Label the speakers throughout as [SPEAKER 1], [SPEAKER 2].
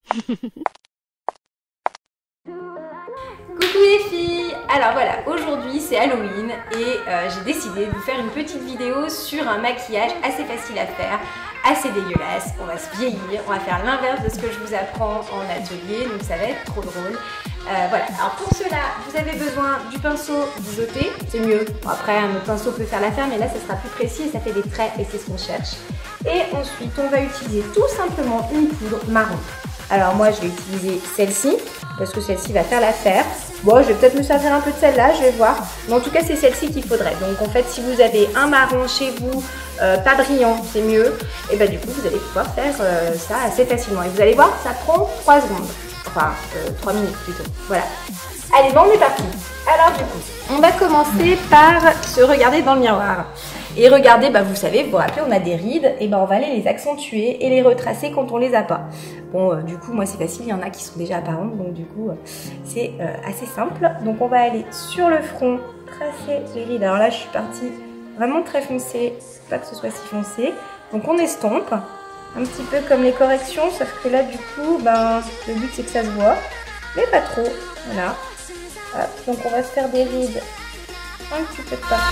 [SPEAKER 1] Coucou les filles! Alors voilà, aujourd'hui c'est Halloween et j'ai décidé de vous faire une petite vidéo sur un maquillage assez facile à faire, assez dégueulasse. On va se vieillir, on va faire l'inverse de ce que je vous apprends en atelier, donc ça va être trop drôle. Voilà, alors pour cela, vous avez besoin du pinceau biseauté, c'est mieux. Bon, après, un autre pinceau peut faire l'affaire, mais là ça sera plus précis et ça fait des traits et c'est ce qu'on cherche. Et ensuite, on va utiliser tout simplement une poudre marron. Alors moi, je vais utiliser celle-ci, parce que celle-ci va faire l'affaire. Bon, je vais peut-être me servir un peu de celle-là, je vais voir. Mais en tout cas, c'est celle-ci qu'il faudrait. Donc en fait, si vous avez un marron chez vous, pas brillant, c'est mieux. Et bah du coup, vous allez pouvoir faire ça assez facilement. Et vous allez voir, ça prend 3 secondes. Enfin, 3 minutes plutôt. Voilà. Allez, bon, on est parti. Alors du coup, on va commencer par se regarder dans le miroir. Et regardez, bah vous savez, vous vous rappelez, on a des rides, et bah on va aller les accentuer et les retracer quand on les a pas. Bon, du coup, moi c'est facile, il y en a qui sont déjà apparentes, donc du coup, c'est assez simple. Donc on va aller sur le front, tracer les rides. Alors là, je suis partie vraiment très foncée, pas que ce soit si foncé. Donc on estompe, un petit peu comme les corrections, sauf que là, du coup, ben, le but c'est que ça se voit, mais pas trop, voilà. Hop, donc on va se faire des rides un petit peu de partout.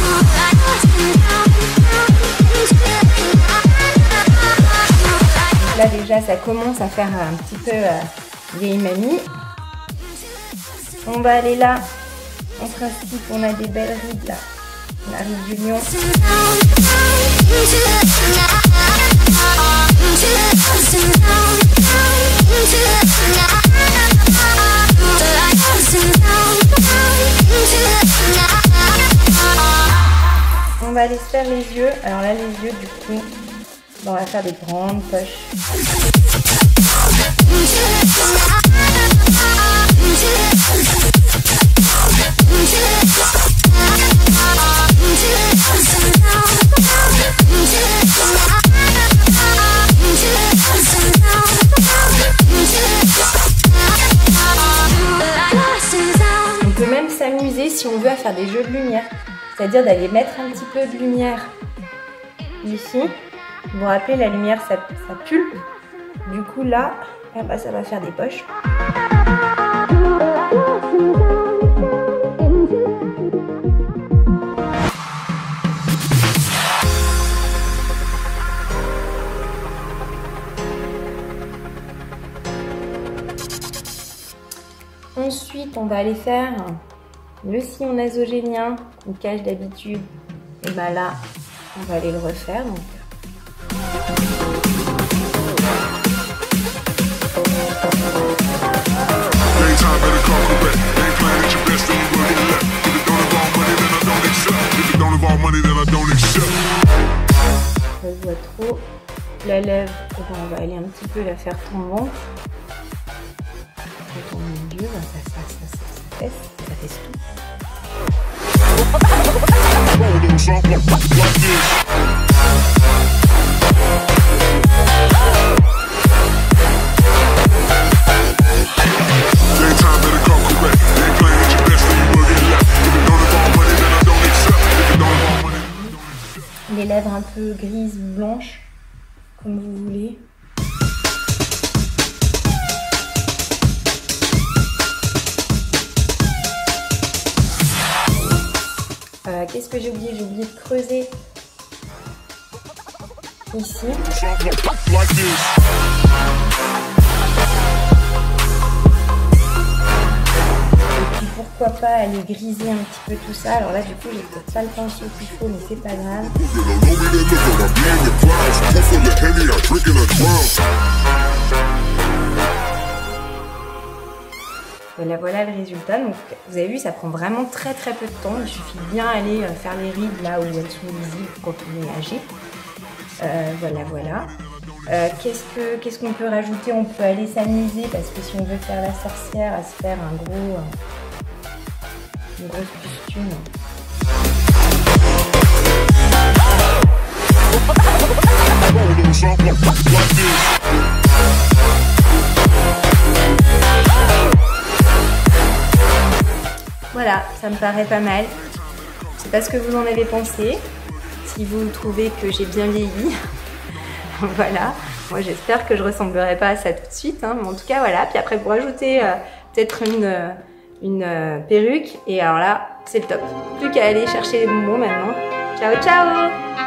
[SPEAKER 1] Là déjà ça commence à faire un petit peu vieille mamie. On va aller là, en principe on a des belles rides là. La ride du lion. On va aller se faire les yeux. Alors là, les yeux, du coup, on va faire des grandes poches. On peut même s'amuser si on veut à faire des jeux de lumière. C'est-à-dire d'aller mettre un petit peu de lumière ici. Vous vous rappelez, la lumière, ça pulpe. Du coup, là, eh ben, ça va faire des poches. Ensuite, on va aller faire le sillon nasogénien qu'on cache d'habitude. Et ben là, on va aller le refaire. Donc. Ça se voit trop. La lèvre, on va aller un petit peu la faire tombante. Au milieu, ça fesse tout. Les lèvres un peu grises ou blanches, comme vous voulez. Qu'est-ce que j'ai oublié? J'ai oublié de creuser ici. Et puis pourquoi pas aller griser un petit peu tout ça. Alors là du coup j'ai peut-être pas le pinceau qu'il faut, mais c'est pas grave. Voilà le résultat. Donc vous avez vu, ça prend vraiment très peu de temps. Il suffit de bien aller faire les rides là où elles sont visibles quand on est âgé. Voilà. Qu'est-ce qu'on peut rajouter? On peut aller s'amuser parce que si on veut faire la sorcière, à se faire une grosse pustume. Voilà, ça me paraît pas mal. Je sais pas ce que vous en avez pensé. Si vous trouvez que j'ai bien vieilli, Voilà, moi j'espère que je ressemblerai pas à ça tout de suite, hein, mais en tout cas voilà. Puis après, pour rajouter peut-être une perruque, et alors là, c'est le top. Plus qu'à aller chercher les bonbons maintenant. Ciao, ciao!